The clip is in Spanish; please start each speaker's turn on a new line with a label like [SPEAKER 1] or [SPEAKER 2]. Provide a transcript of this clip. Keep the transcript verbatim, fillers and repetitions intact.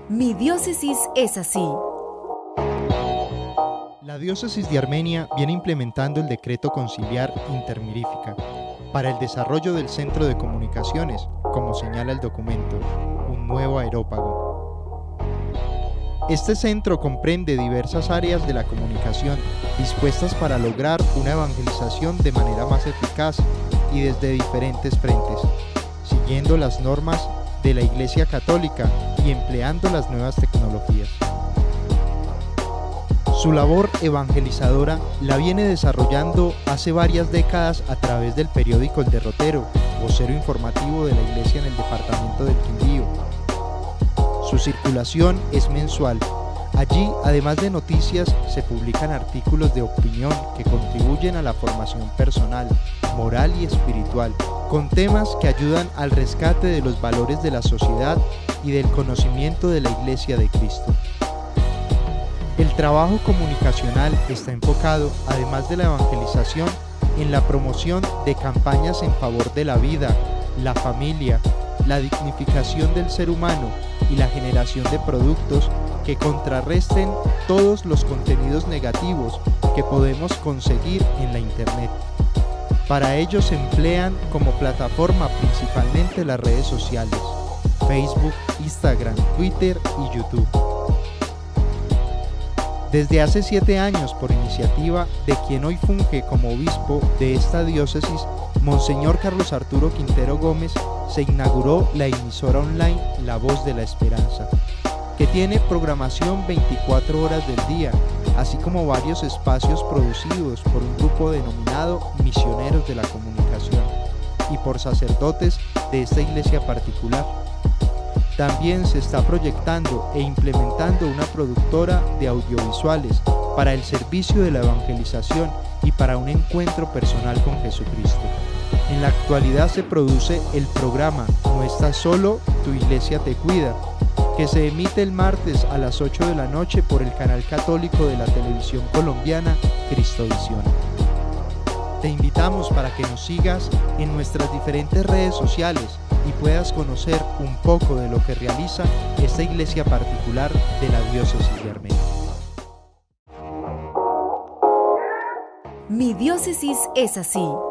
[SPEAKER 1] Mi diócesis es así.
[SPEAKER 2] La diócesis de Armenia viene implementando el decreto conciliar intermirífica para el desarrollo del centro de comunicaciones, como señala el documento, un nuevo aerópago. Este centro comprende diversas áreas de la comunicación dispuestas para lograr una evangelización de manera más eficaz y desde diferentes frentes, siguiendo las normas de la Iglesia Católica y empleando las nuevas tecnologías. Su labor evangelizadora la viene desarrollando hace varias décadas a través del periódico El Derrotero, vocero informativo de la Iglesia en el departamento del Quindío. Su circulación es mensual. Allí, además de noticias, se publican artículos de opinión que contribuyen a la formación personal, moral y espiritual, con temas que ayudan al rescate de los valores de la sociedad y del conocimiento de la Iglesia de Cristo. El trabajo comunicacional está enfocado, además de la evangelización, en la promoción de campañas en favor de la vida, la familia, la dignificación del ser humano y la generación de productos que contrarresten todos los contenidos negativos que podemos conseguir en la Internet. Para ello se emplean como plataforma principalmente las redes sociales, Facebook, Instagram, Twitter y YouTube. Desde hace siete años, por iniciativa de quien hoy funge como obispo de esta diócesis, Monseñor Carlos Arturo Quintero Gómez, se inauguró la emisora online La Voz de la Esperanza, que tiene programación veinticuatro horas del día, así como varios espacios producidos por un grupo denominado Misioneros de la Comunicación y por sacerdotes de esta iglesia particular. También se está proyectando e implementando una productora de audiovisuales para el servicio de la evangelización y para un encuentro personal con Jesucristo. En la actualidad se produce el programa No Estás Solo, Tu Iglesia Te Cuida, que se emite el martes a las ocho de la noche por el canal católico de la televisión colombiana Cristovisión. Te invitamos para que nos sigas en nuestras diferentes redes sociales y puedas conocer un poco de lo que realiza esta iglesia particular de la diócesis de Armenia.
[SPEAKER 1] Mi diócesis es así.